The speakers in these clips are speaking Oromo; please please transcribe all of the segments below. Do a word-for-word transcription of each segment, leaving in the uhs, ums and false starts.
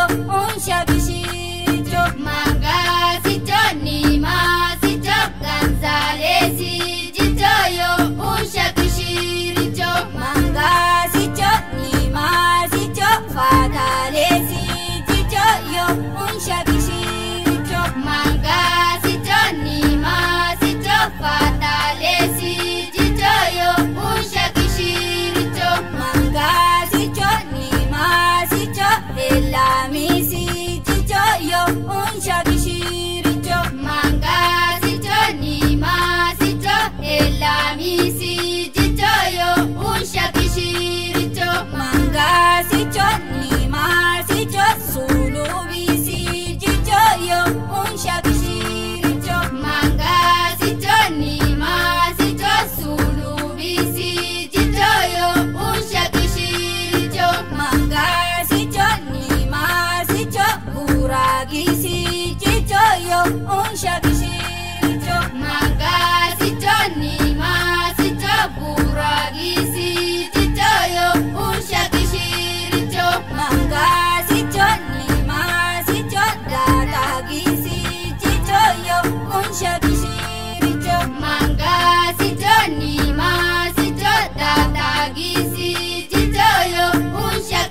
unsha kishiricho manga sicho nima sicho ganzalesi jichoyo unsha kishiricho manga sicho nima sicho fatalesi jichoyo unsha kishiricho manga sicho nima sicho fatalesi jichoyo unsha kishiricho manga sicho nima sicho elamisi jichoyo unsha kishiricho manga sicho nima sicho elamisi jichoyo unsha kishiricho manga sicho nima sicho sulubisi jichoyo unsha kishiricho manga sicho nima sicho sulubisi jichoyo unsha kishiricho manga sicho nima sicho buragisi jichoyo unsha kishiricho manga sicho nima sicho buragisi jichoyo unsha kishiricho manga sicho nima sicho datagisi jichoyo unsha kishiricho manga sicho nima sicho datagisi jichoyo unsha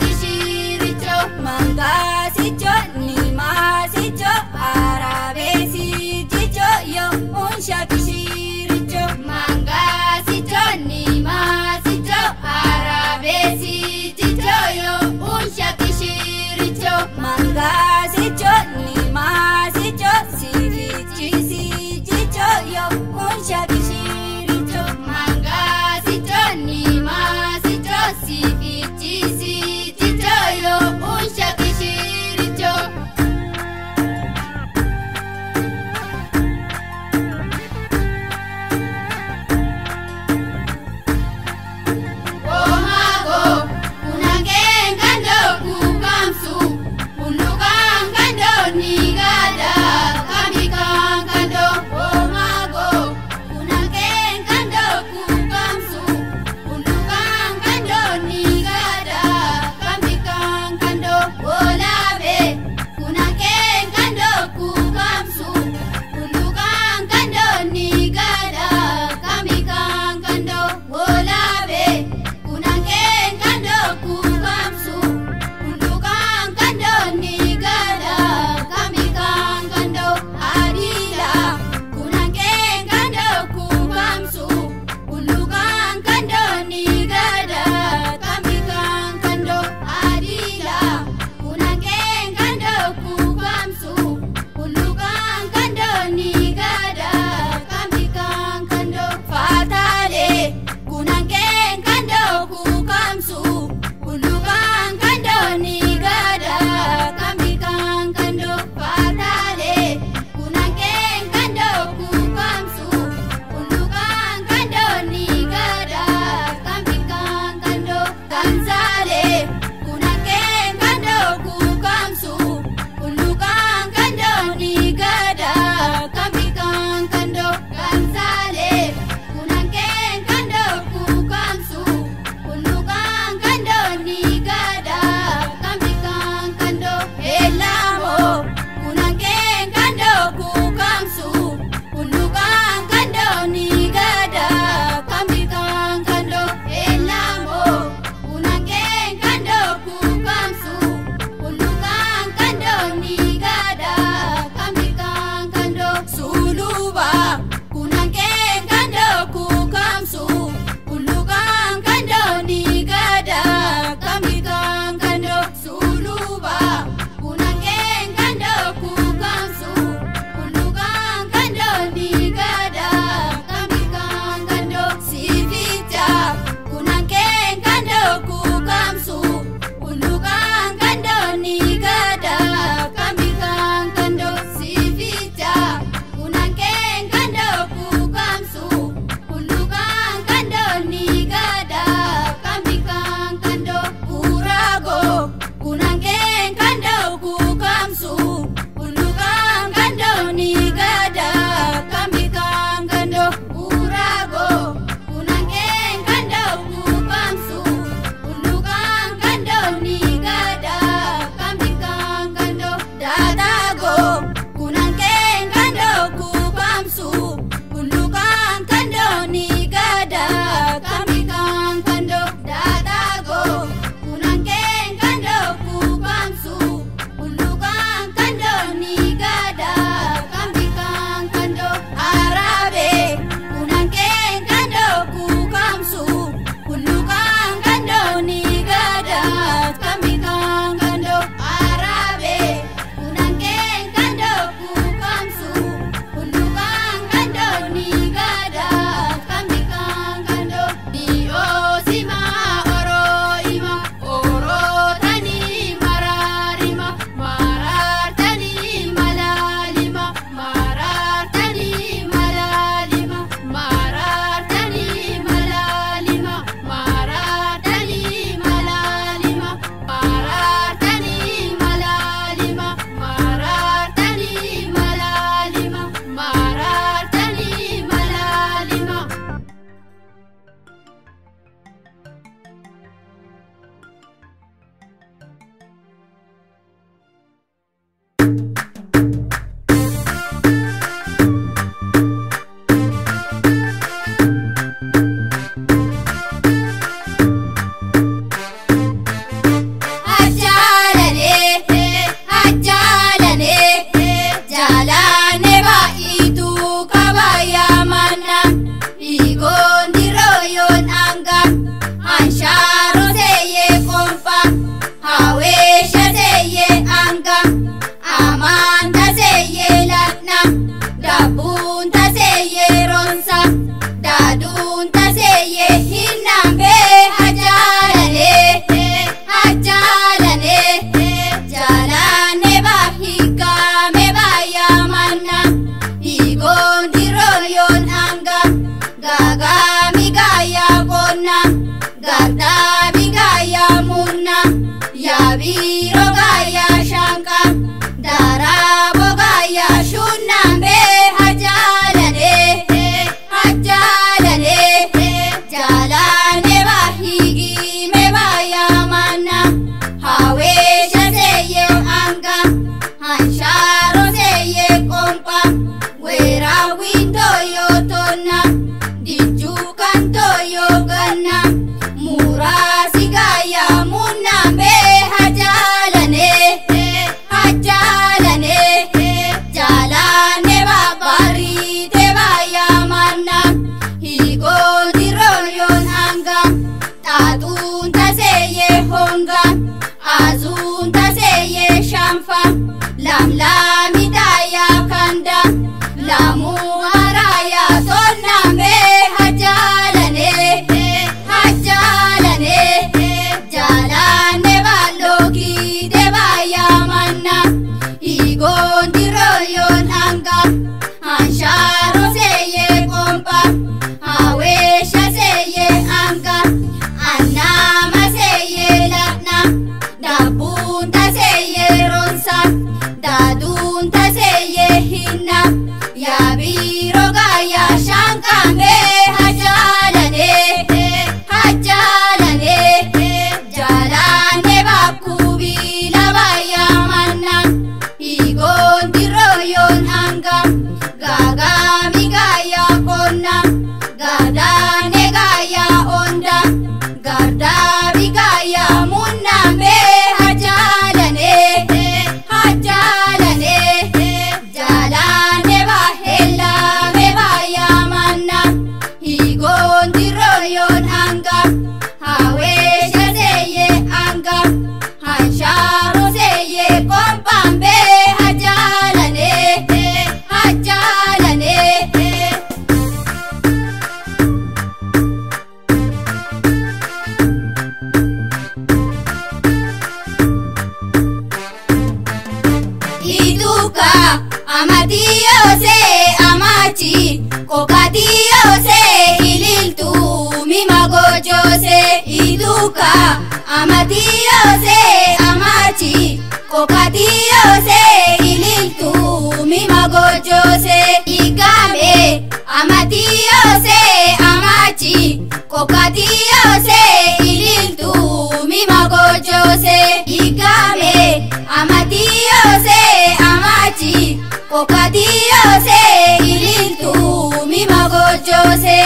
kishiricho manga sicho nima sicho arabesi biro gaya shanka darabo gaya shunambe hajalane hajalane jalane bahigi me baya mana hawe seye anga hansharo seye kompa wera windo yo tona dijukan toyo gana murasi gaya munambe hajalane hajalane jalane babari te baya mana higo diroyon anga tatun taseye honga azun taseye shamfa lam lami daya kanda lamu araya tonambe hajalane hajalane jalane baloki de baya mana igon diroyon anga hansharo seye kompa awesha seye anga anama seye lakna dabunta seye ronsa dadunta seye hinna ya biro gaya shankambe hajalane hajalane jalane bakubi labaya mana igon diroyon anga gagami gaya konna gadane gaya onda gardabi gaya munambe hajalane hajalane jalane bahella me baya mana igon diroyon anga hawesha seye anga hansharo seye kompambe hajalane hajalane iduka amatiyo se amachi kokatiyo se ililtu mimagojo se iduka amatiyo se amachi kokatiyo se ililtu mimagojo se igame amatiyo se amachi kokatiyo se ililtu mimagojo se igame amatiyo se amachi kokatiyo se ililtu mimagojo se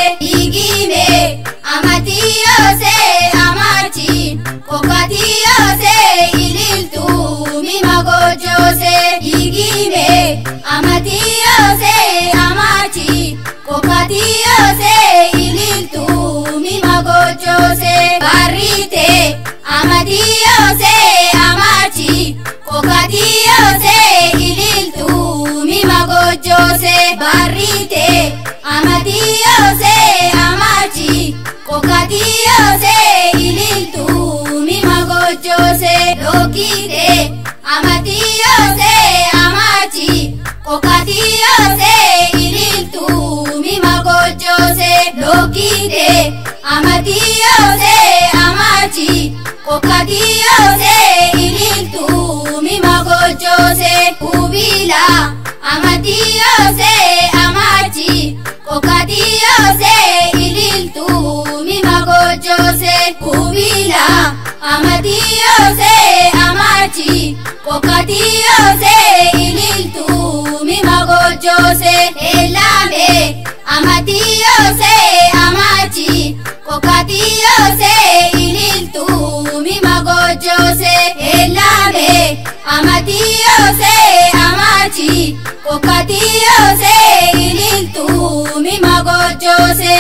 igime amatiyo se amachi kokatiyo se ililtu mimagojo se igime amatiyo se amachi kokatiyo se ililtu mimagojo se barite amatiyo se amachi kokatiyo se ililtu mimagojo se barite amatiyo se amachi kokatiyo se ililtu mimagojo se lokite amatiyo se amachi kokatiyo se ililtu mimagojo se lokite amatiyo se amachi kokatiyo se ililtu mimagojo se kubila amatiyo se amachi kokatiyo se ililtu mimagojo se kubila amatiyo se amachi kokatiyo se ililtu mimagojo se elame amatiyo se amachi kokatiyo se ililtu mimagojo se elame amatiyo se amachi kokatiyo se ililtu mimagojo se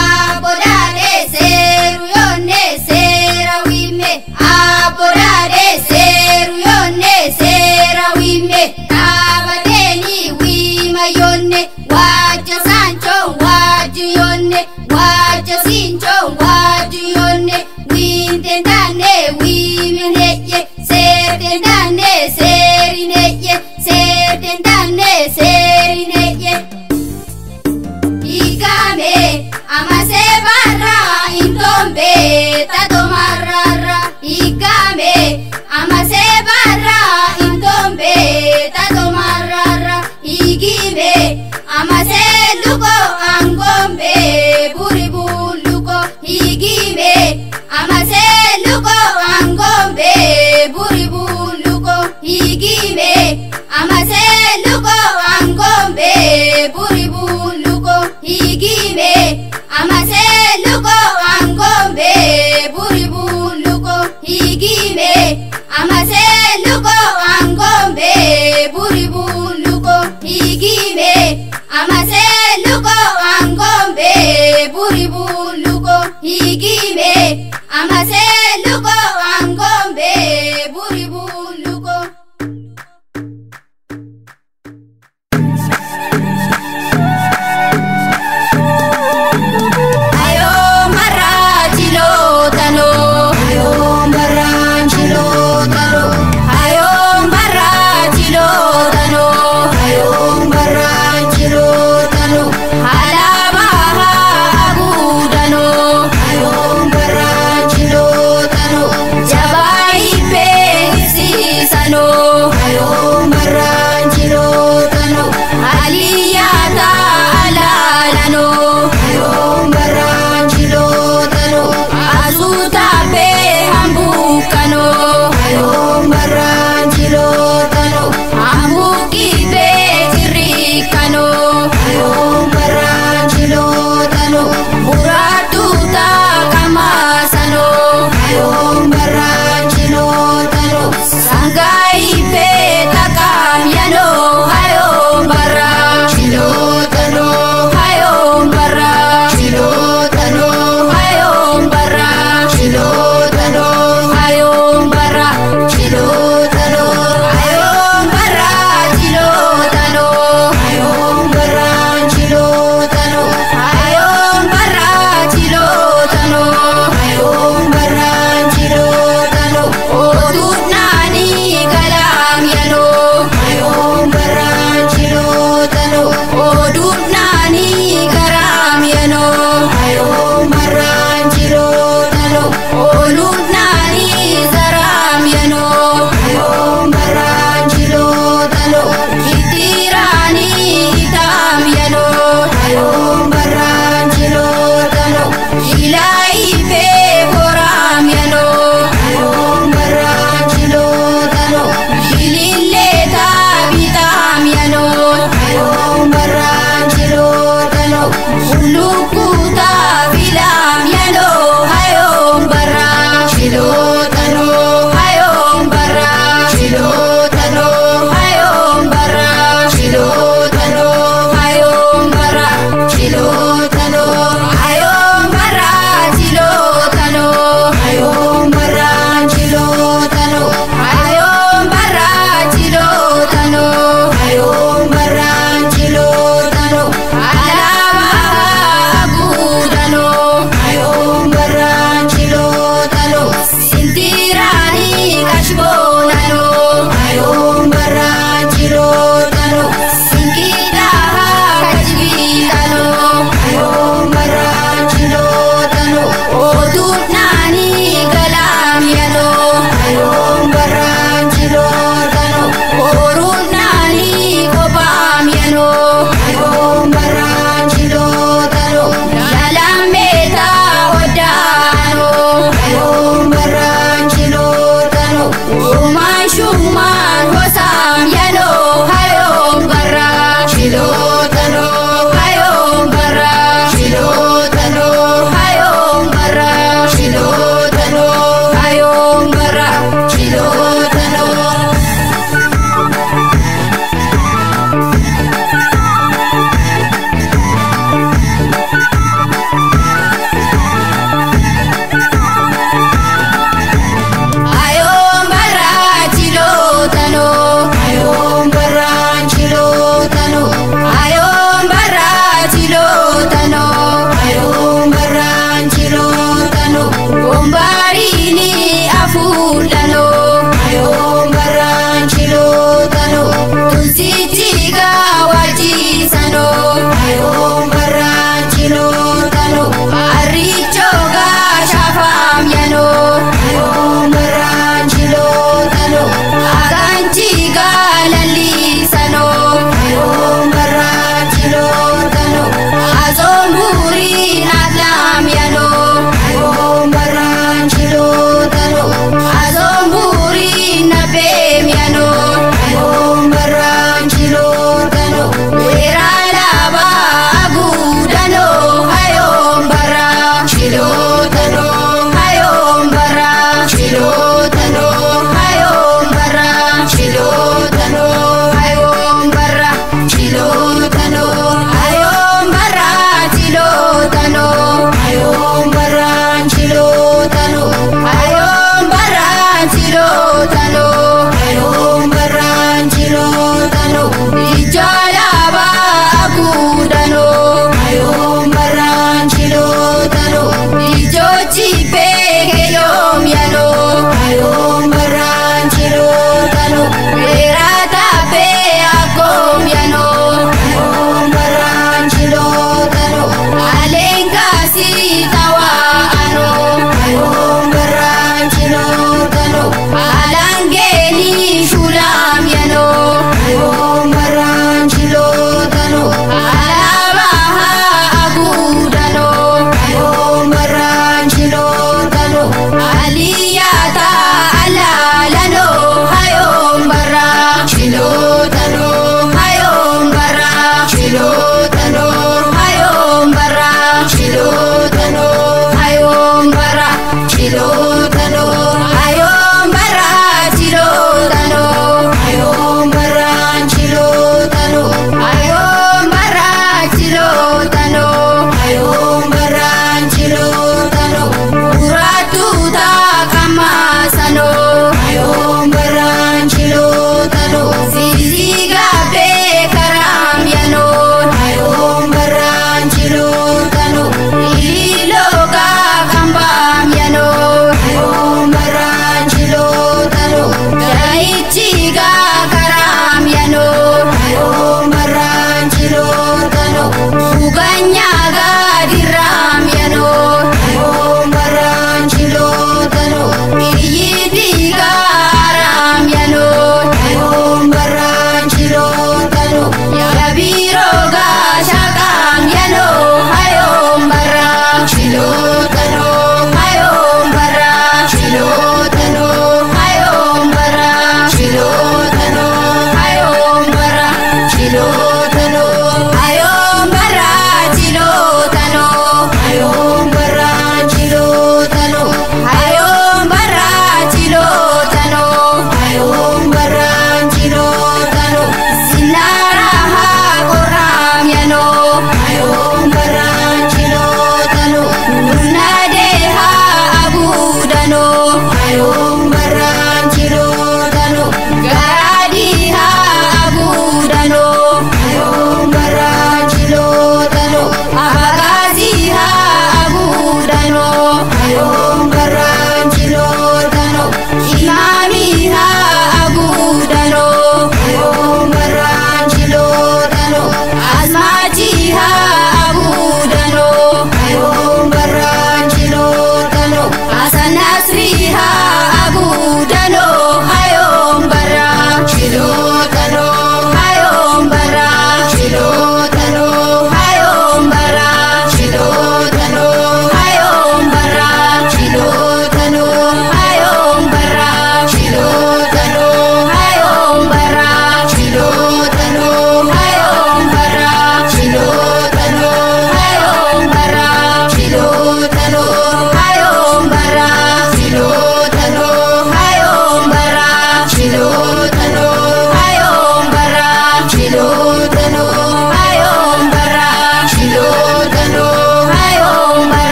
abodare seruyone serawime abodare seruyone serawime tabateni wimayone wajo sancho wajo yone wajo sincho wajo yone wintendane wimeneye setendane